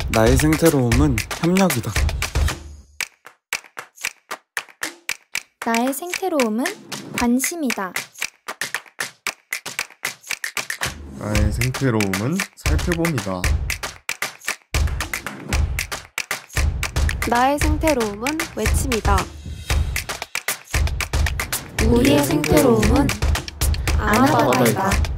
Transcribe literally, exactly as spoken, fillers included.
나의 생태로움은 협력이다. 나의 생태로움은 관심이다. 나의 생태로움은 살펴봄이다. 나의 생태로움은 외침이다. 우리의 생태로움은 아나바다이다.